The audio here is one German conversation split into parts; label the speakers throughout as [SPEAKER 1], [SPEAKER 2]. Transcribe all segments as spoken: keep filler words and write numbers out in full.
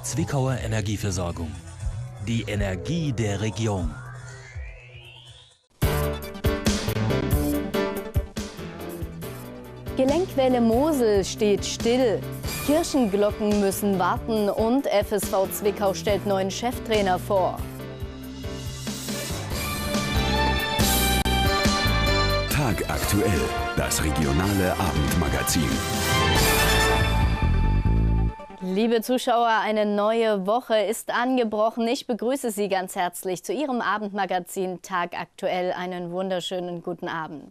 [SPEAKER 1] Zwickauer Energieversorgung. Die Energie der Region.
[SPEAKER 2] Gelenkwelle Mosel steht still. Kirchenglocken müssen warten und F S V Zwickau stellt neuen Cheftrainer vor.
[SPEAKER 3] Tagaktuell, das regionale Abendmagazin.
[SPEAKER 2] Liebe Zuschauer, eine neue Woche ist angebrochen. Ich begrüße Sie ganz herzlich zu Ihrem Abendmagazin Tagaktuell. Einen wunderschönen guten Abend.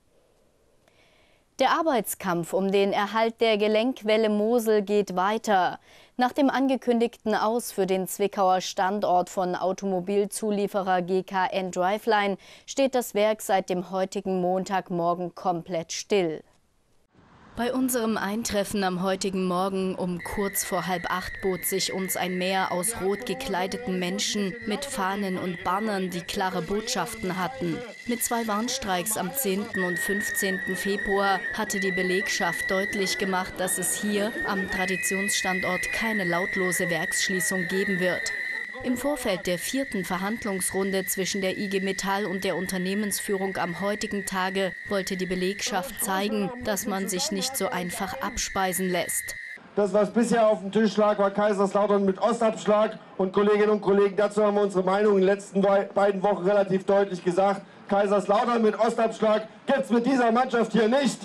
[SPEAKER 2] Der Arbeitskampf um den Erhalt der Gelenkwelle Mosel geht weiter. Nach dem angekündigten Aus für den Zwickauer Standort von Automobilzulieferer G K N Driveline steht das Werk seit dem heutigen Montagmorgen komplett still. Bei unserem Eintreffen am heutigen Morgen um kurz vor halb acht bot sich uns ein Meer aus rot gekleideten Menschen mit Fahnen und Bannern, die klare Botschaften hatten. Mit zwei Warnstreiks am zehnten und fünfzehnten Februar hatte die Belegschaft deutlich gemacht, dass es hier am Traditionsstandort keine lautlose Werksschließung geben wird. Im Vorfeld der vierten Verhandlungsrunde zwischen der I G Metall und der Unternehmensführung am heutigen Tage wollte die Belegschaft zeigen, dass man sich nicht so einfach abspeisen lässt.
[SPEAKER 4] Das, was bisher auf dem Tisch lag, war Kaiserslautern mit Ostabschlag. Und Kolleginnen und Kollegen, dazu haben wir unsere Meinung in den letzten beiden Wochen relativ deutlich gesagt. Kaiserslautern mit Ostabschlag gibt es mit dieser Mannschaft hier nicht.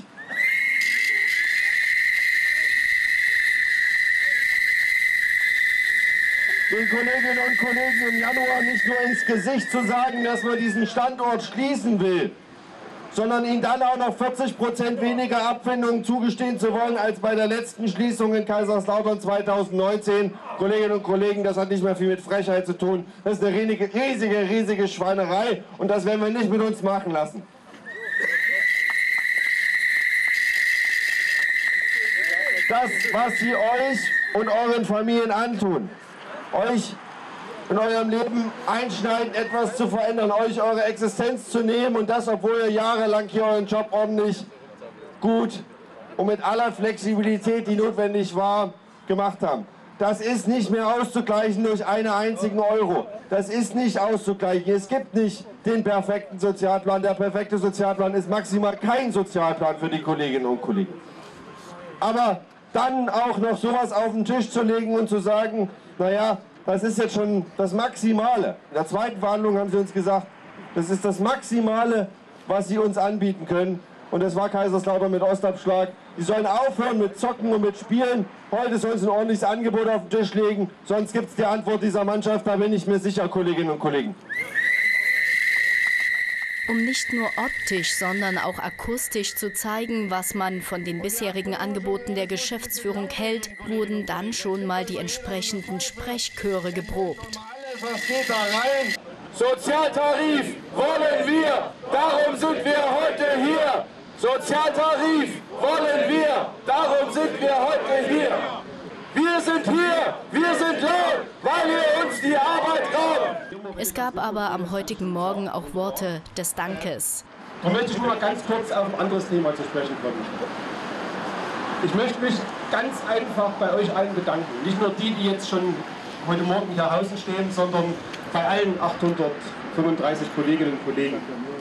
[SPEAKER 4] Den Kolleginnen und Kollegen im Januar nicht nur ins Gesicht zu sagen, dass man diesen Standort schließen will, sondern ihnen dann auch noch vierzig Prozent weniger Abfindungen zugestehen zu wollen als bei der letzten Schließung in Kaiserslautern zweitausendneunzehn. Kolleginnen und Kollegen, das hat nicht mehr viel mit Frechheit zu tun. Das ist eine riesige, riesige, riesige Schweinerei und das werden wir nicht mit uns machen lassen. Das, was sie euch und euren Familien antun, euch in eurem Leben einschneidend etwas zu verändern, euch eure Existenz zu nehmen und das, obwohl ihr jahrelang hier euren Job ordentlich, gut und mit aller Flexibilität, die notwendig war, gemacht haben. Das ist nicht mehr auszugleichen durch einen einzigen Euro. Das ist nicht auszugleichen. Es gibt nicht den perfekten Sozialplan. Der perfekte Sozialplan ist maximal kein Sozialplan für die Kolleginnen und Kollegen. Aber dann auch noch sowas auf den Tisch zu legen und zu sagen, naja, das ist jetzt schon das Maximale. In der zweiten Verhandlung haben sie uns gesagt, das ist das Maximale, was sie uns anbieten können. Und das war Kaiserslautern mit Ostabschlag. Die sollen aufhören mit Zocken und mit Spielen. Heute sollen sie ein ordentliches Angebot auf den Tisch legen. Sonst gibt es die Antwort dieser Mannschaft, da bin ich mir sicher, Kolleginnen und Kollegen.
[SPEAKER 2] Um nicht nur optisch, sondern auch akustisch zu zeigen, was man von den bisherigen Angeboten der Geschäftsführung hält, wurden dann schon mal die entsprechenden Sprechchöre geprobt.
[SPEAKER 4] Alles, was geht da rein? Sozialtarif wollen wir, darum sind wir heute hier. Sozialtarif wollen wir, darum sind wir heute hier. Wir sind hier, wir sind laut, weil ihr uns die Arbeit raubt.
[SPEAKER 2] Es gab aber am heutigen Morgen auch Worte des Dankes.
[SPEAKER 5] Da möchte ich nur mal ganz kurz auf ein anderes Thema zu sprechen kommen. Ich möchte mich ganz einfach bei euch allen bedanken. Nicht nur die, die jetzt schon heute Morgen hier draußen stehen, sondern bei allen achthundertfünfunddreißig Kolleginnen und Kollegen.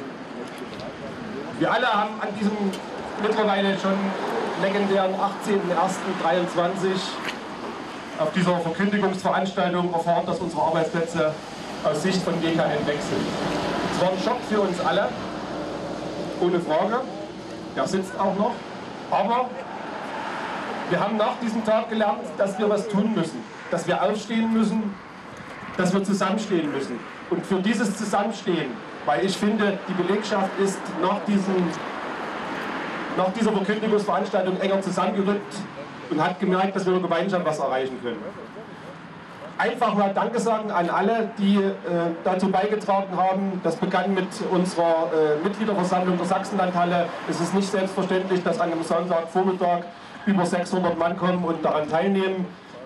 [SPEAKER 5] Wir alle haben an diesem mittlerweile schon legendären achtzehnten ersten dreiundzwanzig auf dieser Verkündigungsveranstaltung erfahren, dass unsere Arbeitsplätze aus Sicht von G K N wechseln. Es war ein Schock für uns alle, ohne Frage. Der sitzt auch noch. Aber wir haben nach diesem Tag gelernt, dass wir was tun müssen, dass wir aufstehen müssen, dass wir zusammenstehen müssen. Und für dieses Zusammenstehen, weil ich finde, die Belegschaft ist nach, diesem, nach dieser Verkündigungsveranstaltung enger zusammengerückt und hat gemerkt, dass wir in der Gemeinschaft was erreichen können. Einfach mal Danke sagen an alle, die äh, dazu beigetragen haben. Das begann mit unserer äh, Mitgliederversammlung der Sachsenlandhalle. Es ist nicht selbstverständlich, dass an einem Sonntagvormittag über sechshundert Mann kommen und daran teilnehmen.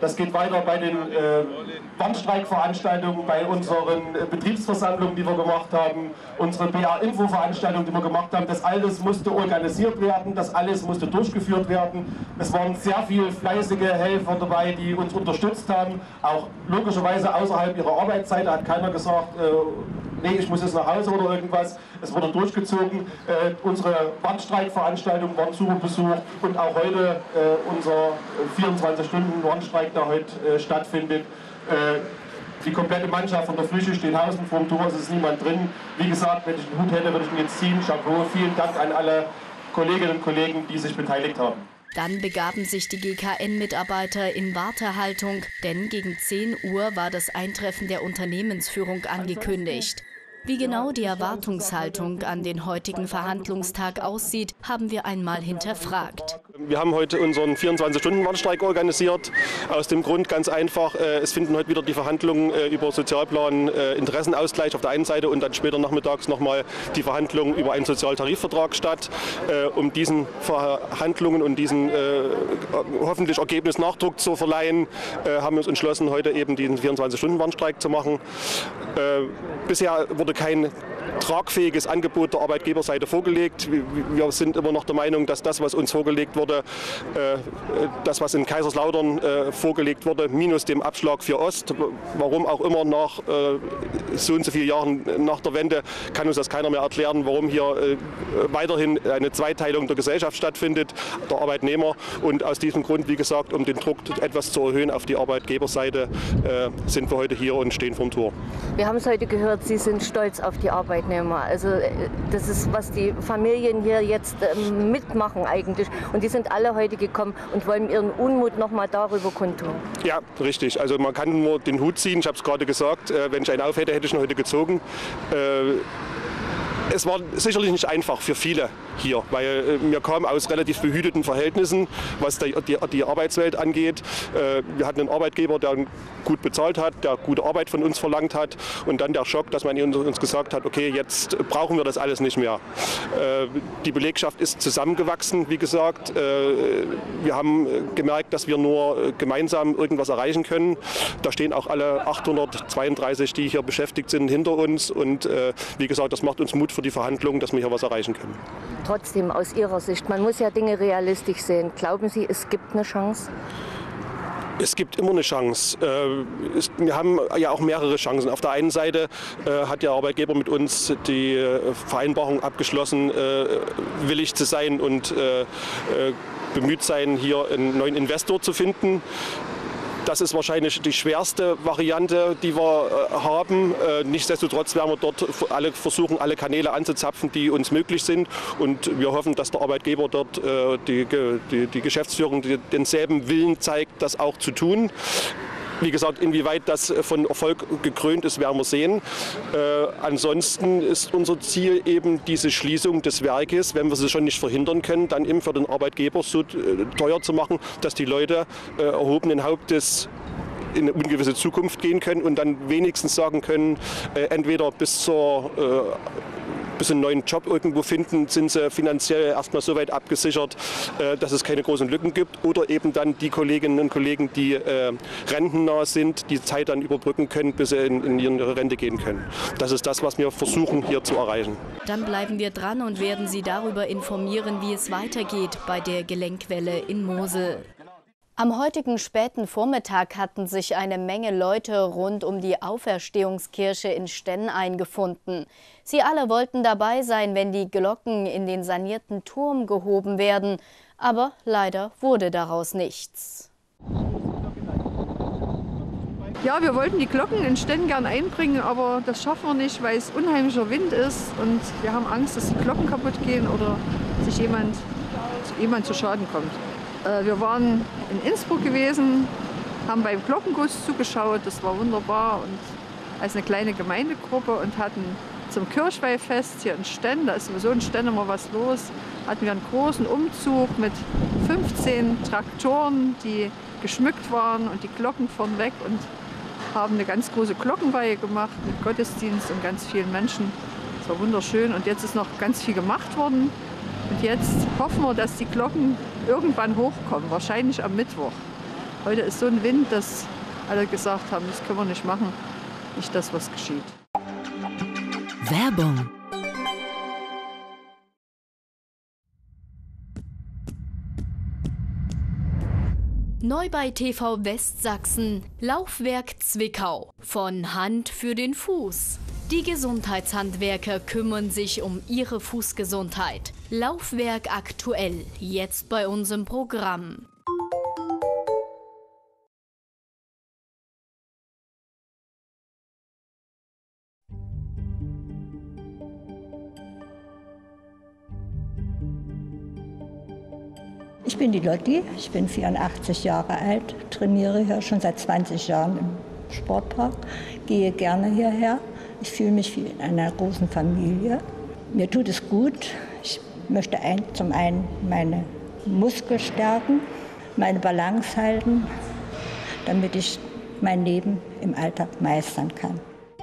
[SPEAKER 5] Das geht weiter bei den äh, Warnstreikveranstaltungen, bei unseren äh, Betriebsversammlungen, die wir gemacht haben, unsere B A-Info-Veranstaltungen, die wir gemacht haben. Das alles musste organisiert werden, das alles musste durchgeführt werden. Es waren sehr viele fleißige Helfer dabei, die uns unterstützt haben, auch logischerweise außerhalb ihrer Arbeitszeit. Da hat keiner gesagt, äh, nee, ich muss jetzt nach Hause oder irgendwas. Es wurde durchgezogen. Äh, unsere Warnstreikveranstaltungen waren super besucht und auch heute äh, unser vierundzwanzig-Stunden-Warnstreik, der heute äh, stattfindet. Äh, die komplette Mannschaft von der Flüche steht außen vor dem Tor, es ist niemand drin. Wie gesagt, wenn ich einen Hut hätte, würde ich ihn jetzt ziehen. Chapeau, vielen Dank an alle Kolleginnen und Kollegen, die sich beteiligt haben.
[SPEAKER 2] Dann begaben sich die G K N-Mitarbeiter in Wartehaltung, denn gegen zehn Uhr war das Eintreffen der Unternehmensführung angekündigt. Wie genau die Erwartungshaltung an den heutigen Verhandlungstag aussieht, haben wir einmal hinterfragt.
[SPEAKER 6] Wir haben heute unseren vierundzwanzig-Stunden-Warnstreik organisiert. Aus dem Grund ganz einfach, es finden heute wieder die Verhandlungen über Sozialplan Interessenausgleich auf der einen Seite und dann später nachmittags nochmal die Verhandlungen über einen Sozialtarifvertrag statt. Um diesen Verhandlungen und diesen hoffentlich Ergebnis Nachdruck zu verleihen, haben wir uns entschlossen, heute eben diesen vierundzwanzig-Stunden-Warnstreik zu machen. Bisher wurde kein tragfähiges Angebot der Arbeitgeberseite vorgelegt. Wir sind immer noch der Meinung, dass das, was uns vorgelegt wurde, das, was in Kaiserslautern vorgelegt wurde, minus dem Abschlag für Ost, warum auch immer nach so und so vielen Jahren nach der Wende, kann uns das keiner mehr erklären, warum hier weiterhin eine Zweiteilung der Gesellschaft stattfindet, der Arbeitnehmer. Und aus diesem Grund, wie gesagt, um den Druck etwas zu erhöhen auf die Arbeitgeberseite, sind wir heute hier und stehen vorm Tor.
[SPEAKER 7] Wir haben es heute gehört, Sie sind stolz auf die Arbeitnehmer. Also das ist, was die Familien hier jetzt ähm, mitmachen eigentlich. Und die sind alle heute gekommen und wollen ihren Unmut noch mal darüber kundtun. Ja,
[SPEAKER 6] richtig. Also man kann nur den Hut ziehen. Ich habe es gerade gesagt, äh, wenn ich einen auf hätte, hätte ich ihn heute gezogen. Äh, Es war sicherlich nicht einfach für viele hier, weil wir kamen aus relativ behüteten Verhältnissen, was die, die, die Arbeitswelt angeht. Wir hatten einen Arbeitgeber, der gut bezahlt hat, der gute Arbeit von uns verlangt hat und dann der Schock, dass man uns gesagt hat, okay, jetzt brauchen wir das alles nicht mehr. Die Belegschaft ist zusammengewachsen, wie gesagt. Wir haben gemerkt, dass wir nur gemeinsam irgendwas erreichen können. Da stehen auch alle achthundertzweiunddreißig, die hier beschäftigt sind, hinter uns und wie gesagt, das macht uns Mut für die Verhandlungen, dass wir hier was erreichen können.
[SPEAKER 7] Trotzdem aus Ihrer Sicht, man muss ja Dinge realistisch sehen. Glauben Sie, es gibt eine Chance?
[SPEAKER 6] Es gibt immer eine Chance. Wir haben ja auch mehrere Chancen. Auf der einen Seite hat der Arbeitgeber mit uns die Vereinbarung abgeschlossen, willig zu sein und bemüht sein, hier einen neuen Investor zu finden. Das ist wahrscheinlich die schwerste Variante, die wir äh, haben. Äh, nichtsdestotrotz werden wir dort alle versuchen, alle Kanäle anzuzapfen, die uns möglich sind. Und wir hoffen, dass der Arbeitgeber dort äh, die, die, die Geschäftsführung die, denselben Willen zeigt, das auch zu tun. Wie gesagt, inwieweit das von Erfolg gekrönt ist, werden wir sehen. Äh, ansonsten ist unser Ziel eben diese Schließung des Werkes, wenn wir sie schon nicht verhindern können, dann eben für den Arbeitgeber so äh, teuer zu machen, dass die Leute äh, erhobenen Hauptes in eine ungewisse Zukunft gehen können und dann wenigstens sagen können, äh, entweder bis zur äh, bis einen neuen Job irgendwo finden, sind sie finanziell erstmal so weit abgesichert, äh, dass es keine großen Lücken gibt. Oder eben dann die Kolleginnen und Kollegen, die äh, rentennah sind, die Zeit dann überbrücken können, bis sie in, in ihre Rente gehen können. Das ist das, was wir versuchen hier zu erreichen.
[SPEAKER 2] Dann bleiben wir dran und werden Sie darüber informieren, wie es weitergeht bei der Gelenkwelle in Mosel. Am heutigen späten Vormittag hatten sich eine Menge Leute rund um die Auferstehungskirche in Stenn eingefunden. Sie alle wollten dabei sein, wenn die Glocken in den sanierten Turm gehoben werden. Aber leider wurde daraus nichts.
[SPEAKER 8] Ja, wir wollten die Glocken in Stenn gern einbringen, aber das schaffen wir nicht, weil es unheimlicher Wind ist. Und wir haben Angst, dass die Glocken kaputt gehen oder sich jemand, jemand zu Schaden kommt. Wir waren in Innsbruck gewesen, haben beim Glockenguss zugeschaut, das war wunderbar und als eine kleine Gemeindegruppe und hatten zum Kirchweihfest hier in Stenn, da ist sowieso in Stenn immer was los, hatten wir einen großen Umzug mit fünfzehn Traktoren, die geschmückt waren und die Glocken vornweg und haben eine ganz große Glockenweihe gemacht mit Gottesdienst und ganz vielen Menschen. Das war wunderschön und jetzt ist noch ganz viel gemacht worden. Und jetzt hoffen wir, dass die Glocken irgendwann hochkommen, wahrscheinlich am Mittwoch. Heute ist so ein Wind, dass alle gesagt haben, das können wir nicht machen. Nicht das, was geschieht.
[SPEAKER 1] Werbung.
[SPEAKER 2] Neu bei T V Westsachsen, Laufwerk Zwickau, von Hand für den Fuß. Die Gesundheitshandwerker kümmern sich um ihre Fußgesundheit. Laufwerk aktuell, jetzt bei uns im Programm.
[SPEAKER 9] Ich bin die Lotti, ich bin vierundachtzig Jahre alt, trainiere hier schon seit zwanzig Jahren im Sportpark, gehe gerne hierher. Ich fühle mich wie in einer großen Familie. Mir tut es gut. Ich möchte ein, zum einen meine Muskeln stärken, meine Balance halten, damit ich mein Leben im Alltag meistern kann.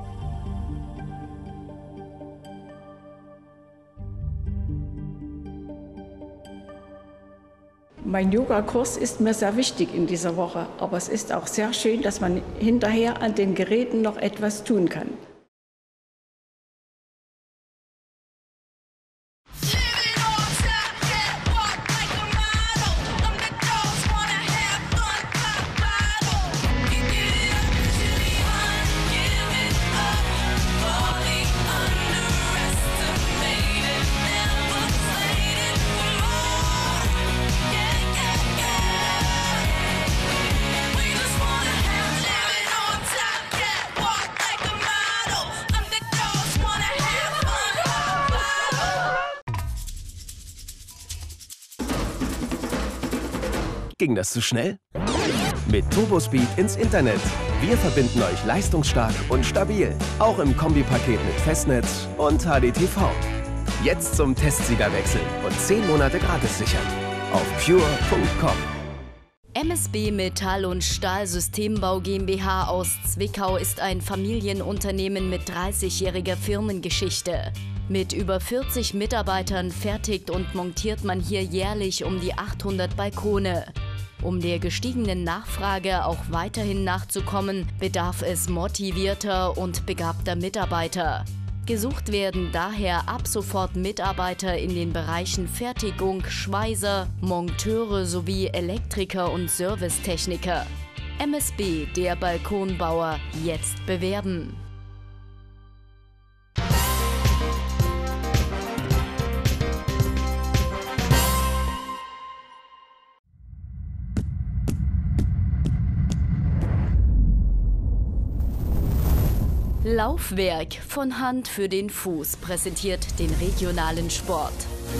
[SPEAKER 10] Mein Yogakurs ist mir sehr wichtig in dieser Woche, aber es ist auch sehr schön, dass man hinterher an den Geräten noch etwas tun kann.
[SPEAKER 11] Ging das zu schnell? Mit Turbospeed ins Internet. Wir verbinden euch leistungsstark und stabil. Auch im Kombipaket mit Festnetz und H D T V. Jetzt zum Testsieger wechseln und zehn Monate gratis sichern. Auf pure punkt com.
[SPEAKER 2] M S B Metall- und Stahlsystembau GmbH aus Zwickau ist ein Familienunternehmen mit dreißigjähriger Firmengeschichte. Mit über vierzig Mitarbeitern fertigt und montiert man hier jährlich um die achthundert Balkone. Um der gestiegenen Nachfrage auch weiterhin nachzukommen, bedarf es motivierter und begabter Mitarbeiter. Gesucht werden daher ab sofort Mitarbeiter in den Bereichen Fertigung, Schweißer, Monteure sowie Elektriker und Servicetechniker. M S B, der Balkonbauer, jetzt bewerben. Laufwerk von Hand für den Fuß präsentiert den regionalen Sport.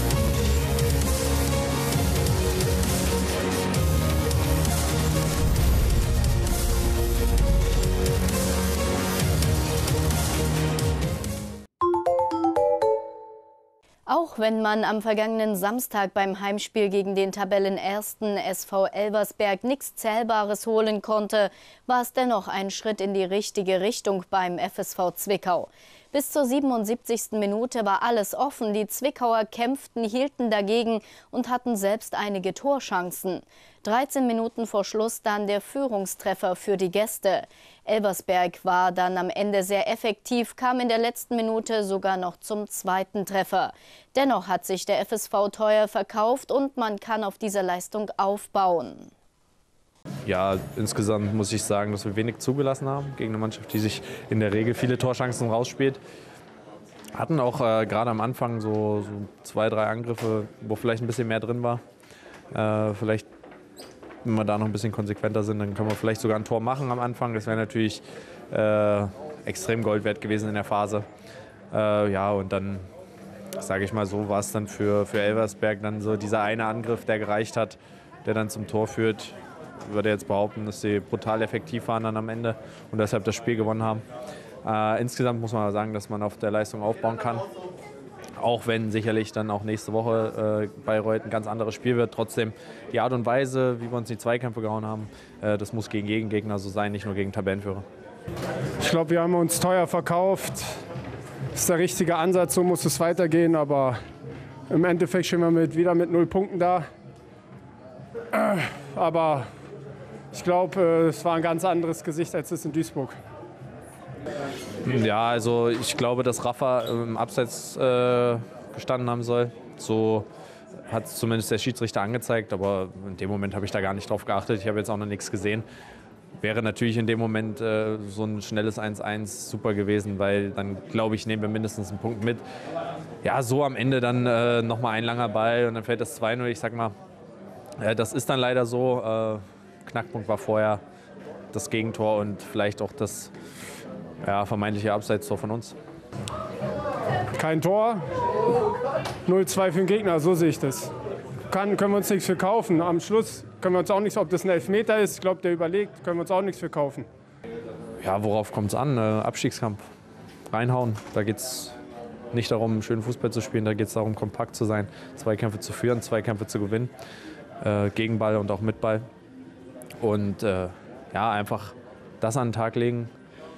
[SPEAKER 2] Auch wenn man am vergangenen Samstag beim Heimspiel gegen den Tabellenersten S V Elversberg nichts Zählbares holen konnte, war es dennoch ein Schritt in die richtige Richtung beim F S V Zwickau. Bis zur siebenundsiebzigsten Minute war alles offen. Die Zwickauer kämpften, hielten dagegen und hatten selbst einige Torchancen. dreizehn Minuten vor Schluss dann der Führungstreffer für die Gäste. Elversberg war dann am Ende sehr effektiv, kam in der letzten Minute sogar noch zum zweiten Treffer. Dennoch hat sich der F S V teuer verkauft und man kann auf dieser Leistung aufbauen.
[SPEAKER 12] Ja, insgesamt muss ich sagen, dass wir wenig zugelassen haben gegen eine Mannschaft, die sich in der Regel viele Torchancen rausspielt. Hatten auch äh, gerade am Anfang so, so zwei, drei Angriffe, wo vielleicht ein bisschen mehr drin war. Äh, vielleicht, wenn wir da noch ein bisschen konsequenter sind, dann können wir vielleicht sogar ein Tor machen am Anfang. Das wäre natürlich äh, extrem Gold wert gewesen in der Phase. Äh, ja, und dann, sage ich mal so, war es dann für, für Elversberg dann so dieser eine Angriff, der gereicht hat, der dann zum Tor führt. Ich würde jetzt behaupten, dass sie brutal effektiv waren dann am Ende und deshalb das Spiel gewonnen haben. Äh, insgesamt muss man sagen, dass man auf der Leistung aufbauen kann. Auch wenn sicherlich dann auch nächste Woche äh, Bayreuth ein ganz anderes Spiel wird. Trotzdem die Art und Weise, wie wir uns in die Zweikämpfe gehauen haben, äh, das muss gegen Gegengegner so sein, nicht nur gegen Tabellenführer.
[SPEAKER 13] Ich glaube, wir haben uns teuer verkauft. Das ist der richtige Ansatz, so muss es weitergehen. Aber im Endeffekt stehen wir mit, wieder mit null Punkten da. Äh, aber ich glaube, es war ein ganz anderes Gesicht als das in Duisburg.
[SPEAKER 12] Ja, also ich glaube, dass Rafa im Abseits äh, gestanden haben soll. So hat es zumindest der Schiedsrichter angezeigt, aber in dem Moment habe ich da gar nicht drauf geachtet. Ich habe jetzt auch noch nichts gesehen. Wäre natürlich in dem Moment äh, so ein schnelles eins eins super gewesen, weil dann, glaube ich, nehmen wir mindestens einen Punkt mit. Ja, so am Ende dann äh, nochmal ein langer Ball und dann fällt das zwei null. Ich sag mal, äh, das ist dann leider so. Äh, Knackpunkt war vorher das Gegentor und vielleicht auch das ja, vermeintliche Abseitstor von uns.
[SPEAKER 13] Kein Tor, null zwei für den Gegner, so sehe ich das. Kann, können wir uns nichts für kaufen. Am Schluss können wir uns auch nichts, ob das ein Elfmeter ist, ich glaube, der überlegt, können wir uns auch nichts für kaufen.
[SPEAKER 12] Ja, worauf kommt es an? Äh, Abstiegskampf. Reinhauen. Da geht es nicht darum, schönen Fußball zu spielen, da geht es darum, kompakt zu sein, Zweikämpfe zu führen, Zweikämpfe zu gewinnen. Äh, gegen Ball und auch mit Ball. Und äh, ja, einfach das an den Tag legen,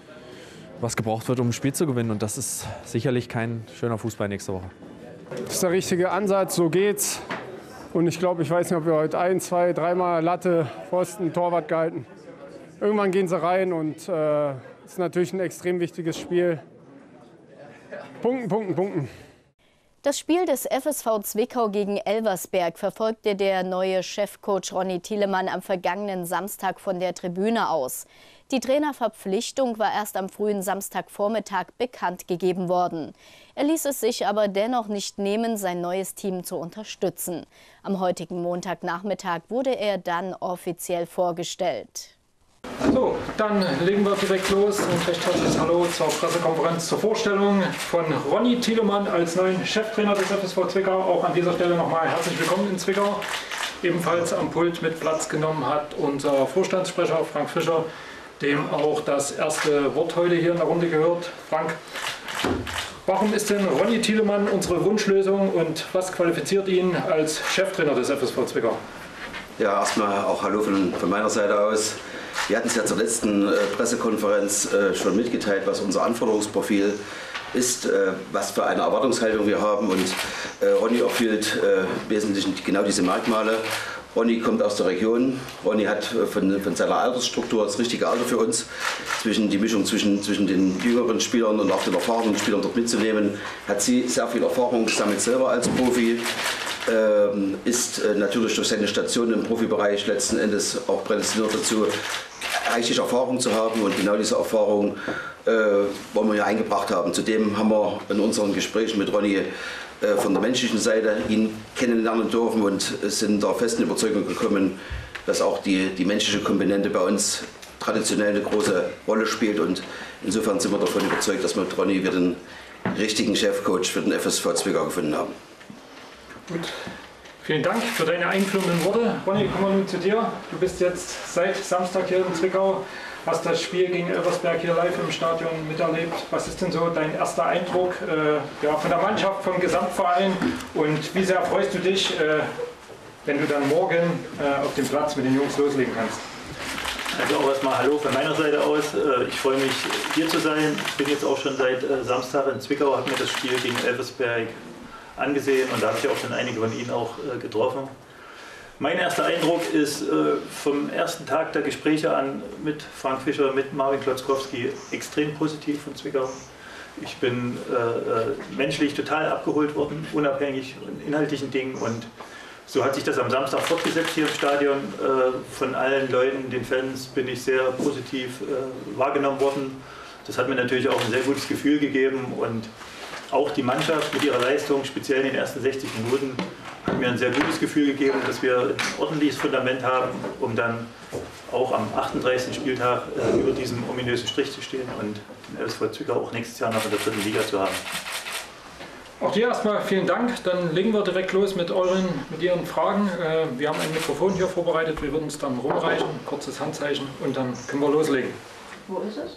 [SPEAKER 12] was gebraucht wird, um ein Spiel zu gewinnen. Und das ist sicherlich kein schöner Fußball nächste Woche.
[SPEAKER 13] Das ist der richtige Ansatz, so geht's. Und ich glaube, ich weiß nicht, ob wir heute ein, zwei, dreimal Latte, Pfosten, Torwart gehalten. Irgendwann gehen sie rein und es äh, ist natürlich ein extrem wichtiges Spiel. Punkten, punkten, punkten.
[SPEAKER 2] Das Spiel des F S V Zwickau gegen Elversberg verfolgte der neue Chefcoach Ronny Thielemann am vergangenen Samstag von der Tribüne aus. Die Trainerverpflichtung war erst am frühen Samstagvormittag bekannt gegeben worden. Er ließ es sich aber dennoch nicht nehmen, sein neues Team zu unterstützen. Am heutigen Montagnachmittag wurde er dann offiziell vorgestellt.
[SPEAKER 14] So, dann legen wir direkt los und recht herzliches Hallo zur Pressekonferenz zur Vorstellung von Ronny Thielemann als neuen Cheftrainer des F S V Zwickau. Auch an dieser Stelle nochmal herzlich willkommen in Zwickau. Ebenfalls am Pult mit Platz genommen hat unser Vorstandssprecher Frank Fischer, dem auch das erste Wort heute hier in der Runde gehört. Frank, warum ist denn Ronny Thielemann unsere Wunschlösung und was qualifiziert ihn als Cheftrainer des F S V Zwickau?
[SPEAKER 15] Ja, erstmal auch Hallo von, von meiner Seite aus. Wir hatten es ja zur letzten äh, Pressekonferenz äh, schon mitgeteilt, was unser Anforderungsprofil ist, äh, was für eine Erwartungshaltung wir haben. Und äh, Ronny erfüllt äh, im Wesentlichen genau diese Merkmale. Ronny kommt aus der Region. Ronny hat äh, von, von seiner Altersstruktur das richtige Alter für uns, zwischen die Mischung zwischen, zwischen den jüngeren Spielern und auch den erfahrenen Spielern dort mitzunehmen. Hat sie sehr viel Erfahrung gesammelt selber als Profi. Ähm, ist äh, natürlich durch seine Station im Profibereich letzten Endes auch prädestiniert dazu, reichlich Erfahrung zu haben, und genau diese Erfahrung äh, wollen wir ja eingebracht haben. Zudem haben wir in unseren Gesprächen mit Ronny äh, von der menschlichen Seite ihn kennenlernen dürfen und sind der festen Überzeugung gekommen, dass auch die, die menschliche Komponente bei uns traditionell eine große Rolle spielt, und insofern sind wir davon überzeugt, dass wir mit Ronny wieder den richtigen Chefcoach für den F S V Zwickau gefunden haben.
[SPEAKER 14] Gut. Vielen Dank für deine einführenden Worte. Ronny, kommen wir nun zu dir. Du bist jetzt seit Samstag hier in Zwickau, hast das Spiel gegen Elversberg hier live im Stadion miterlebt. Was ist denn so dein erster Eindruck äh, ja, von der Mannschaft, vom Gesamtverein, und wie sehr freust du dich, äh, wenn du dann morgen äh, auf dem Platz mit den Jungs loslegen kannst?
[SPEAKER 16] Also auch erstmal Hallo von meiner Seite aus. Ich freue mich, hier zu sein. Ich bin jetzt auch schon seit Samstag in Zwickau, habe mir das Spiel gegen Elversberg angesehen, und da habe ich auch schon einige von Ihnen auch getroffen. Mein erster Eindruck ist vom ersten Tag der Gespräche an mit Frank Fischer, mit Marvin Klotzkowski extrem positiv von Zwickau. Ich bin äh, menschlich total abgeholt worden, unabhängig von inhaltlichen Dingen, und so hat sich das am Samstag fortgesetzt hier im Stadion. Äh, von allen Leuten, den Fans, bin ich sehr positiv äh, wahrgenommen worden. Das hat mir natürlich auch ein sehr gutes Gefühl gegeben, und auch die Mannschaft mit ihrer Leistung, speziell in den ersten sechzig Minuten, hat mir ein sehr gutes Gefühl gegeben, dass wir ein ordentliches Fundament haben, um dann auch am achtunddreißigsten Spieltag äh, über diesem ominösen Strich zu stehen und den F S V Zwickau auch nächstes Jahr noch in der dritten Liga zu haben.
[SPEAKER 14] Auch dir erstmal vielen Dank. Dann legen wir direkt los mit, euren, mit Ihren Fragen. Äh, wir haben ein Mikrofon hier vorbereitet, wir würden es dann rumreichen, kurzes Handzeichen, und dann können wir loslegen.
[SPEAKER 7] Wo ist es?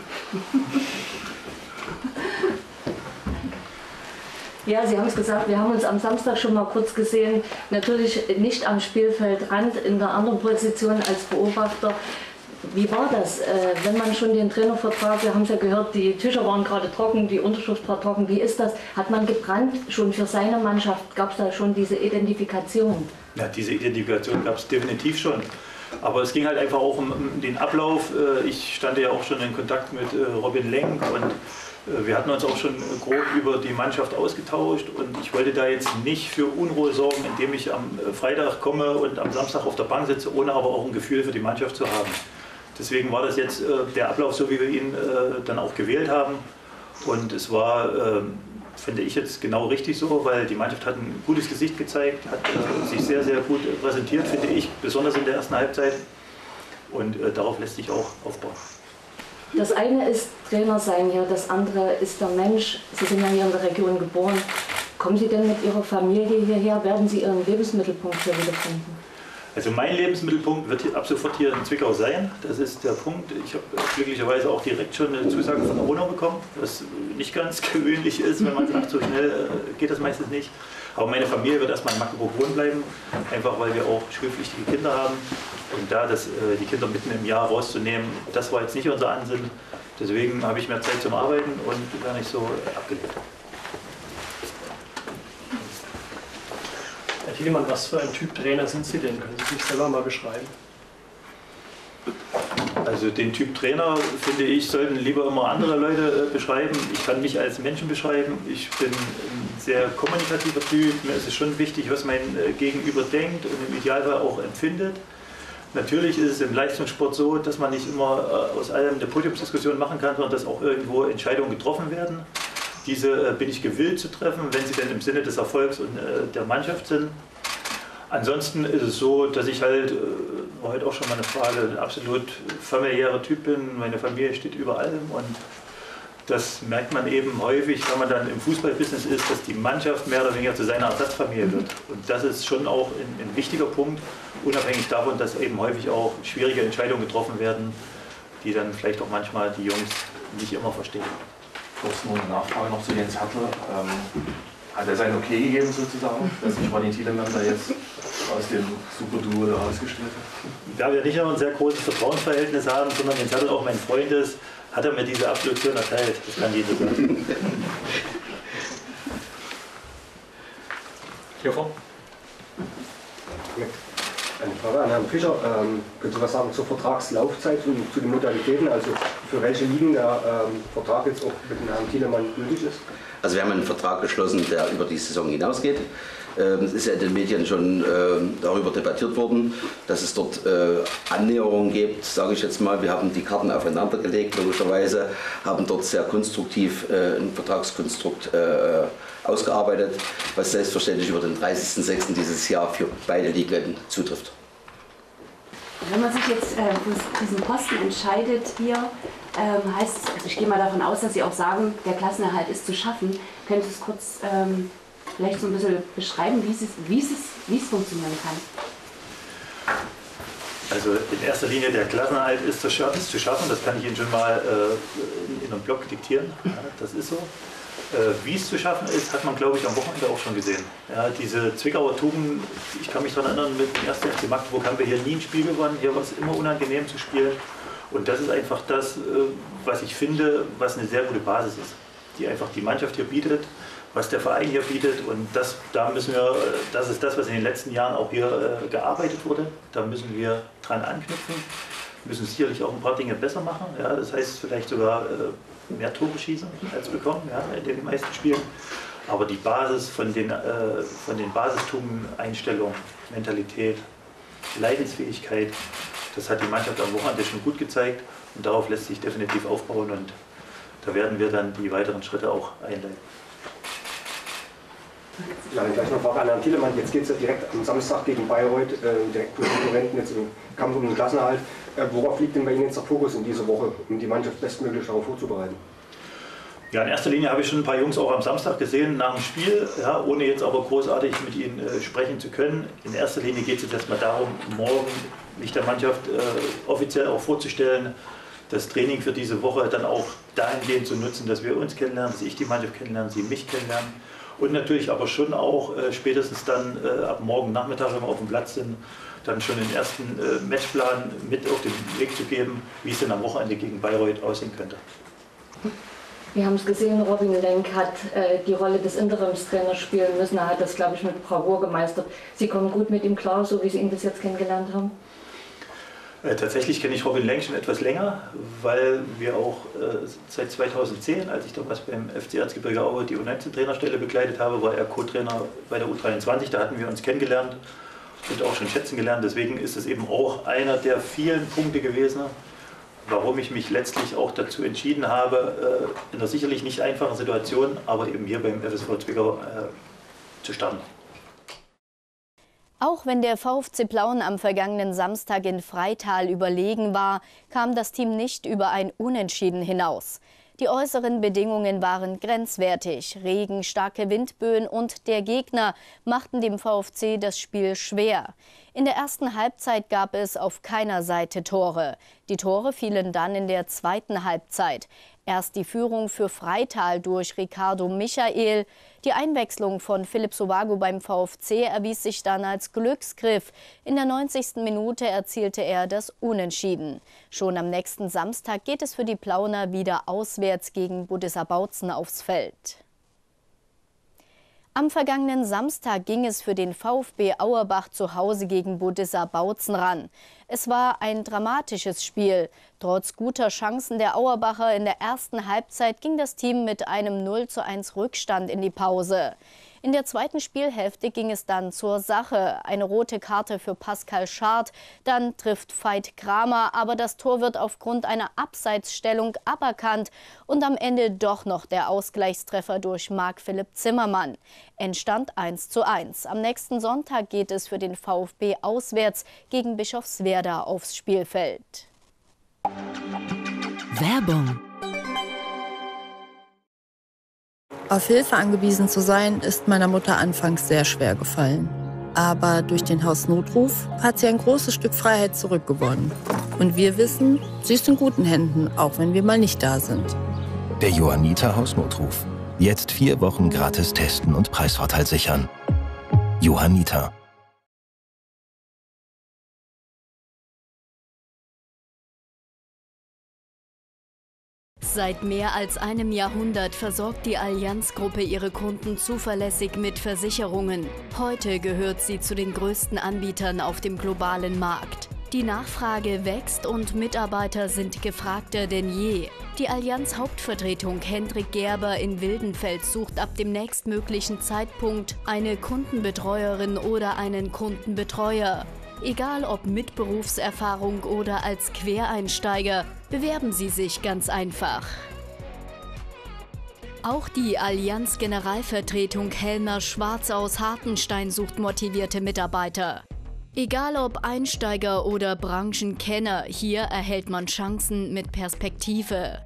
[SPEAKER 7] Ja, Sie haben es gesagt, wir haben uns am Samstag schon mal kurz gesehen, natürlich nicht am Spielfeldrand, in einer anderen Position als Beobachter. Wie war das, äh, wenn man schon den Trainervertrag, wir haben es ja gehört, die Tische waren gerade trocken, die Unterschrift war trocken, wie ist das? Hat man gebrannt schon für seine Mannschaft? Gab es da schon diese Identifikation?
[SPEAKER 16] Ja, diese Identifikation gab es definitiv schon. Aber es ging halt einfach auch um, um den Ablauf. Ich stand ja auch schon in Kontakt mit Robin Lenk und wir hatten uns auch schon grob über die Mannschaft ausgetauscht und ich wollte da jetzt nicht für Unruhe sorgen, indem ich am Freitag komme und am Samstag auf der Bank sitze, ohne aber auch ein Gefühl für die Mannschaft zu haben. Deswegen war das jetzt der Ablauf, so wie wir ihn dann auch gewählt haben. Und es war, finde ich, jetzt genau richtig so, weil die Mannschaft hat ein gutes Gesicht gezeigt, hat äh, sich sehr, sehr gut präsentiert, finde ich, besonders in der ersten Halbzeit. Und äh, darauf lässt sich auch aufbauen.
[SPEAKER 7] Das eine ist Trainer sein hier, das andere ist der Mensch. Sie sind ja hier in der Region geboren. Kommen Sie denn mit Ihrer Familie hierher? Werden Sie Ihren Lebensmittelpunkt hier wiederfinden?
[SPEAKER 16] Also mein Lebensmittelpunkt wird hier, ab sofort hier in Zwickau sein. Das ist der Punkt. Ich habe glücklicherweise auch direkt schon eine Zusage von der Wohnung bekommen, was nicht ganz gewöhnlich ist, wenn man sagt, so schnell äh, geht das meistens nicht. Aber meine Familie wird erstmal in Magdeburg wohnen bleiben, einfach weil wir auch schulpflichtige Kinder haben. Und da das, äh, die Kinder mitten im Jahr rauszunehmen, das war jetzt nicht unser Ansinnen. Deswegen habe ich mehr Zeit zum Arbeiten und gar nicht so abgelehnt.
[SPEAKER 17] Herr Thielemann, was für ein Typ Trainer sind Sie denn? Können Sie sich selber mal beschreiben?
[SPEAKER 16] Also den Typ Trainer, finde ich, sollten lieber immer andere Leute äh, beschreiben. Ich kann mich als Menschen beschreiben. Ich bin ein sehr kommunikativer Typ. Mir ist es schon wichtig, was mein äh, Gegenüber denkt und im Idealfall auch empfindet. Natürlich ist es im Leistungssport so, dass man nicht immer äh, aus allem eine Podiumsdiskussion machen kann, sondern dass auch irgendwo Entscheidungen getroffen werden. Diese äh, bin ich gewillt zu treffen, wenn sie denn im Sinne des Erfolgs und äh, der Mannschaft sind. Ansonsten ist es so, dass ich halt, äh, war heute auch schon mal eine Frage, ein absolut familiärer Typ bin. Meine Familie steht über allem und das merkt man eben häufig, wenn man dann im Fußballbusiness ist, dass die Mannschaft mehr oder weniger zu seiner Ersatzfamilie wird. Und das ist schon auch ein, ein wichtiger Punkt, unabhängig davon, dass eben häufig auch schwierige Entscheidungen getroffen werden, die dann vielleicht auch manchmal die Jungs nicht immer verstehen.
[SPEAKER 18] Kurz nur eine Nachfrage noch zu Jens Hertel. Ähm, hat er sein Okay gegeben sozusagen, dass sich Ronny Thielemann da jetzt aus dem Superduo da ausgestellt hat?
[SPEAKER 16] Da wir nicht nur ein sehr großes Vertrauensverhältnis haben, sondern Jens Hertel auch mein Freund ist, hat er mir diese Absolution erteilt. Das kann jeder sagen.
[SPEAKER 14] Hier vor.
[SPEAKER 19] Eine Frage an Herrn Fischer. Ähm, können Sie was sagen zur Vertragslaufzeit und zu den Modalitäten, also für welche Ligen der ähm, Vertrag jetzt auch mit dem Herrn Thielemann gültig ist?
[SPEAKER 15] Also wir haben einen Vertrag geschlossen, der über die Saison hinausgeht. Ähm, es ist ja in den Medien schon ähm, darüber debattiert worden, dass es dort äh, Annäherungen gibt, sage ich jetzt mal. Wir haben die Karten aufeinander gelegt, logischerweise, haben dort sehr konstruktiv äh, ein Vertragskonstrukt äh, ausgearbeitet, was selbstverständlich über den dreißigsten sechsten dieses Jahr für beide Ligen zutrifft.
[SPEAKER 20] Wenn man sich jetzt äh, für diesen Posten entscheidet hier, ähm, heißt es, also ich gehe mal davon aus, dass Sie auch sagen, der Klassenerhalt ist zu schaffen. Können Sie es kurz ähm, vielleicht so ein bisschen beschreiben, wie es, wie es, wie es funktionieren kann?
[SPEAKER 16] Also in erster Linie der Klassenerhalt ist zu schaffen, das kann ich Ihnen schon mal äh, in einem Blog diktieren, ja, das ist so. Äh, wie es zu schaffen ist, hat man, glaube ich, am Wochenende auch schon gesehen. Ja, diese Zwickauer Tugend, ich kann mich daran erinnern, mit dem ersten F C Magdeburg haben wir hier nie ein Spiel gewonnen, hier war es immer unangenehm zu spielen. Und das ist einfach das, äh, was ich finde, was eine sehr gute Basis ist, die einfach die Mannschaft hier bietet, was der Verein hier bietet. Und das, da müssen wir, das ist das, was in den letzten Jahren auch hier äh, gearbeitet wurde. Da müssen wir dran anknüpfen, müssen sicherlich auch ein paar Dinge besser machen. Ja, das heißt vielleicht sogar äh, mehr Tore schießen als bekommen, ja, in den meisten Spielen. Aber die Basis von den, äh, von den Basistugenden, Einstellung, Mentalität, Leidensfähigkeit, das hat die Mannschaft am Wochenende schon gut gezeigt und darauf lässt sich definitiv aufbauen und da werden wir dann die weiteren Schritte auch einleiten.
[SPEAKER 19] Ja, dann gleich noch eine Frage an Herrn Thielemann. Jetzt geht es ja direkt am Samstag gegen Bayreuth, äh, direkt mit Konkurrenten jetzt im Kampf um den Klassenerhalt. Äh, worauf liegt denn bei Ihnen jetzt der Fokus in dieser Woche, um die Mannschaft bestmöglich darauf vorzubereiten?
[SPEAKER 16] Ja, in erster Linie habe ich schon ein paar Jungs auch am Samstag gesehen nach dem Spiel, ja, ohne jetzt aber großartig mit ihnen äh, sprechen zu können. In erster Linie geht es jetzt erstmal darum, morgen mich der Mannschaft äh, offiziell auch vorzustellen, das Training für diese Woche dann auch dahingehend zu nutzen, dass wir uns kennenlernen, dass ich die Mannschaft kennenlerne, sie mich kennenlernen. Und natürlich aber schon auch äh, spätestens dann äh, ab morgen Nachmittag, wenn wir auf dem Platz sind, dann schon den ersten äh, Matchplan mit auf den Weg zu geben, wie es denn am Wochenende gegen Bayreuth aussehen könnte.
[SPEAKER 7] Wir haben es gesehen, Robin Lenk hat äh, die Rolle des Interimstrainers spielen müssen. Er hat das, glaube ich, mit Bravour gemeistert. Sie kommen gut mit ihm klar, so wie Sie ihn bis jetzt kennengelernt haben?
[SPEAKER 16] Äh, tatsächlich kenne ich Robin Lenk schon etwas länger, weil wir auch äh, seit zweitausendzehn, als ich damals beim F C Erzgebirge Aue die U neunzehn-Trainerstelle begleitet habe, war er Co-Trainer bei der U dreiundzwanzig. Da hatten wir uns kennengelernt und auch schon schätzen gelernt. Deswegen ist es eben auch einer der vielen Punkte gewesen, warum ich mich letztlich auch dazu entschieden habe, äh, in einer sicherlich nicht einfachen Situation, aber eben hier beim F S V Zwickau äh, zu starten.
[SPEAKER 2] Auch wenn der VfC Plauen am vergangenen Samstag in Freital überlegen war, kam das Team nicht über ein Unentschieden hinaus. Die äußeren Bedingungen waren grenzwertig. Regen, starke Windböen und der Gegner machten dem VfC das Spiel schwer. In der ersten Halbzeit gab es auf keiner Seite Tore. Die Tore fielen dann in der zweiten Halbzeit. Erst die Führung für Freital durch Ricardo Michael. Die Einwechslung von Philipp Sovago beim VfC erwies sich dann als Glücksgriff. In der neunzigsten Minute erzielte er das Unentschieden. Schon am nächsten Samstag geht es für die Plauner wieder auswärts gegen Budissa Bautzen aufs Feld. Am vergangenen Samstag ging es für den VfB Auerbach zu Hause gegen Budissa Bautzen ran. Es war ein dramatisches Spiel. Trotz guter Chancen der Auerbacher in der ersten Halbzeit ging das Team mit einem null zu eins Rückstand in die Pause. In der zweiten Spielhälfte ging es dann zur Sache. Eine rote Karte für Pascal Schad, dann trifft Veit Kramer, aber das Tor wird aufgrund einer Abseitsstellung aberkannt und am Ende doch noch der Ausgleichstreffer durch Marc-Philipp Zimmermann. Entstand eins zu eins. Am nächsten Sonntag geht es für den VfB auswärts gegen Bischofswerda aufs Spielfeld.
[SPEAKER 21] Werbung.
[SPEAKER 22] Auf Hilfe angewiesen zu sein, ist meiner Mutter anfangs sehr schwer gefallen. Aber durch den Hausnotruf hat sie ein großes Stück Freiheit zurückgewonnen. Und wir wissen, sie ist in guten Händen, auch wenn wir mal nicht da sind.
[SPEAKER 23] Der Johanniter Hausnotruf. Jetzt vier Wochen gratis testen und Preisvorteil sichern. Johanniter.
[SPEAKER 2] Seit mehr als einem Jahrhundert versorgt die Allianz-Gruppe ihre Kunden zuverlässig mit Versicherungen. Heute gehört sie zu den größten Anbietern auf dem globalen Markt. Die Nachfrage wächst und Mitarbeiter sind gefragter denn je. Die Allianz-Hauptvertretung Hendrik Gerber in Wildenfels sucht ab dem nächstmöglichen Zeitpunkt eine Kundenbetreuerin oder einen Kundenbetreuer. Egal ob mit Berufserfahrung oder als Quereinsteiger, bewerben Sie sich ganz einfach. Auch die Allianz-Generalvertretung Helmer Schwarz aus Hartenstein sucht motivierte Mitarbeiter. Egal ob Einsteiger oder Branchenkenner, hier erhält man Chancen mit Perspektive.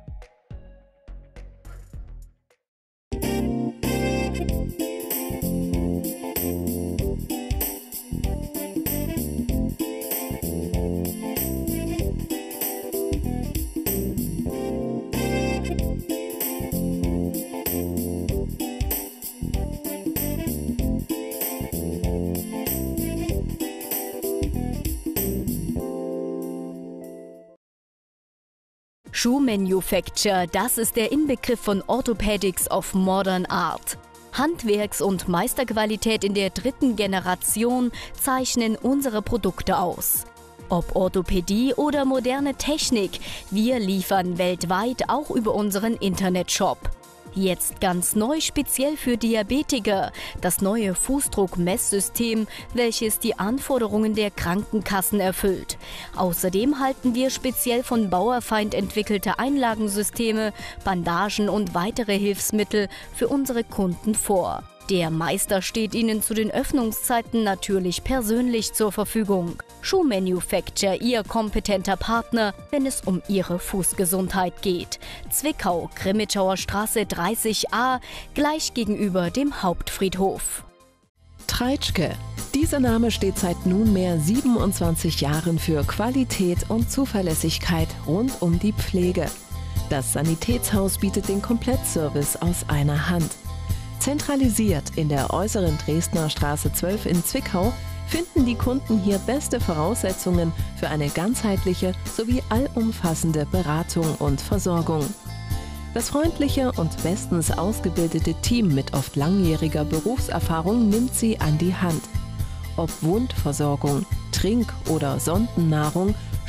[SPEAKER 2] Shoe Manufacture, das ist der Inbegriff von Orthopedics of Modern Art. Handwerks- und Meisterqualität in der dritten Generation zeichnen unsere Produkte aus. Ob Orthopädie oder moderne Technik, wir liefern weltweit auch über unseren Internetshop. Jetzt ganz neu speziell für Diabetiker, das neue Fußdruck-Messsystem, welches die Anforderungen der Krankenkassen erfüllt. Außerdem halten wir speziell von Bauerfeind entwickelte Einlagensysteme, Bandagen und weitere Hilfsmittel für unsere Kunden vor. Der Meister steht Ihnen zu den Öffnungszeiten natürlich persönlich zur Verfügung. Shoe Manufacture, Ihr kompetenter Partner, wenn es um Ihre Fußgesundheit geht. Zwickau, Grimmitschauer Straße dreißig a, gleich gegenüber dem Hauptfriedhof.
[SPEAKER 21] Treitschke. Dieser Name steht seit nunmehr siebenundzwanzig Jahren für Qualität und Zuverlässigkeit rund um die Pflege. Das Sanitätshaus bietet den Komplettservice aus einer Hand. Zentralisiert in der äußeren Dresdner Straße zwölf in Zwickau finden die Kunden hier beste Voraussetzungen für eine ganzheitliche sowie allumfassende Beratung und Versorgung. Das freundliche und bestens ausgebildete Team mit oft langjähriger Berufserfahrung nimmt sie an die Hand. Ob Wundversorgung, Trink- oder Sondennahrung,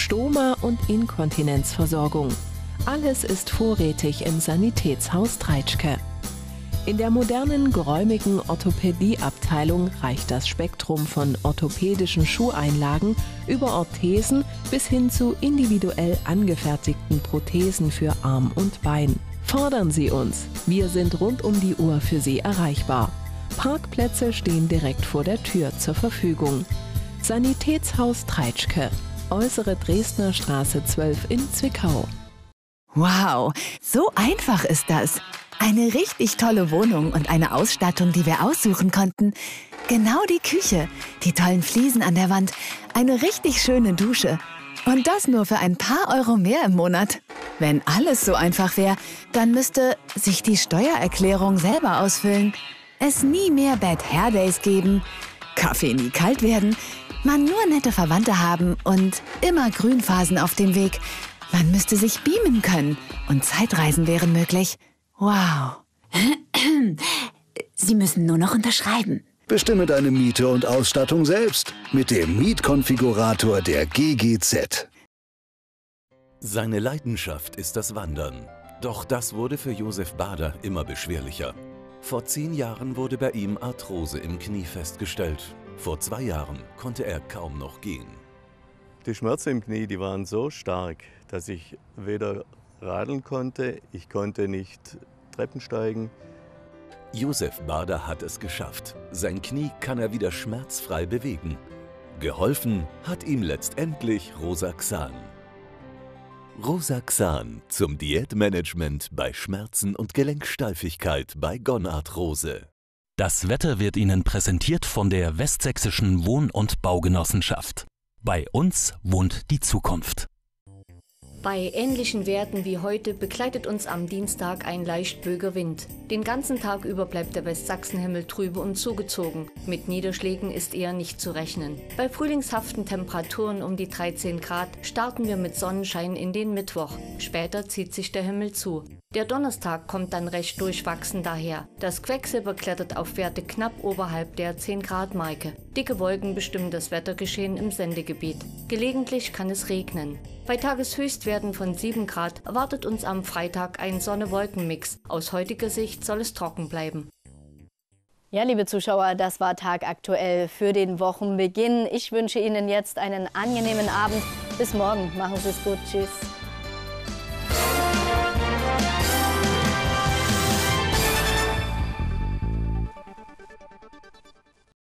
[SPEAKER 21] Stoma- und Inkontinenzversorgung. Alles ist vorrätig im Sanitätshaus Treitschke. In der modernen, geräumigen Orthopädieabteilung reicht das Spektrum von orthopädischen Schuheinlagen über Orthesen bis hin zu individuell angefertigten Prothesen für Arm und Bein. Fordern Sie uns, wir sind rund um die Uhr für Sie erreichbar. Parkplätze stehen direkt vor der Tür zur Verfügung. Sanitätshaus Treitschke, Äußere Dresdner Straße zwölf in Zwickau.
[SPEAKER 3] Wow, so einfach ist das. Eine richtig tolle Wohnung und eine Ausstattung, die wir aussuchen konnten. Genau die Küche, die tollen Fliesen an der Wand, eine richtig schöne Dusche. Und das nur für ein paar Euro mehr im Monat. Wenn alles so einfach wäre, dann müsste sich die Steuererklärung selber ausfüllen, es nie mehr Bad Hair Days geben, Kaffee nie kalt werden, man nur nette Verwandte haben und immer Grünphasen auf dem Weg. Man müsste sich beamen können und Zeitreisen wären möglich. Wow.
[SPEAKER 4] Sie müssen nur noch unterschreiben.
[SPEAKER 5] Bestimme deine Miete und Ausstattung selbst mit dem Mietkonfigurator der G G Z.
[SPEAKER 24] Seine Leidenschaft ist das Wandern. Doch das wurde für Josef Bader immer beschwerlicher. Vor zehn Jahren wurde bei ihm Arthrose im Knie festgestellt. Vor zwei Jahren konnte er kaum noch gehen.
[SPEAKER 25] Die Schmerzen im Knie, die waren so stark, dass ich weder radeln konnte, ich konnte nicht Treppen steigen.
[SPEAKER 24] Josef Bader hat es geschafft. Sein Knie kann er wieder schmerzfrei bewegen. Geholfen hat ihm letztendlich Rosaxan. Rosaxan zum Diätmanagement bei Schmerzen und Gelenksteifigkeit bei Gonarthrose.
[SPEAKER 1] Das Wetter wird Ihnen präsentiert von der Westsächsischen Wohn- und Baugenossenschaft. Bei uns wohnt die Zukunft.
[SPEAKER 2] Bei ähnlichen Werten wie heute begleitet uns am Dienstag ein leicht böiger Wind. Den ganzen Tag über bleibt der Westsachsenhimmel trübe und zugezogen. Mit Niederschlägen ist eher nicht zu rechnen. Bei frühlingshaften Temperaturen um die dreizehn Grad starten wir mit Sonnenschein in den Mittwoch. Später zieht sich der Himmel zu. Der Donnerstag kommt dann recht durchwachsen daher. Das Quecksilber klettert auf Werte knapp oberhalb der zehn Grad Marke. Dicke Wolken bestimmen das Wettergeschehen im Sendegebiet. Gelegentlich kann es regnen. Bei Tageshöchstwerten von sieben Grad erwartet uns am Freitag ein Sonne-Wolken-Mix. Aus heutiger Sicht soll es trocken bleiben. Ja, liebe Zuschauer, das war tagaktuell für den Wochenbeginn. Ich wünsche Ihnen jetzt einen angenehmen Abend. Bis morgen. Machen Sie es gut. Tschüss.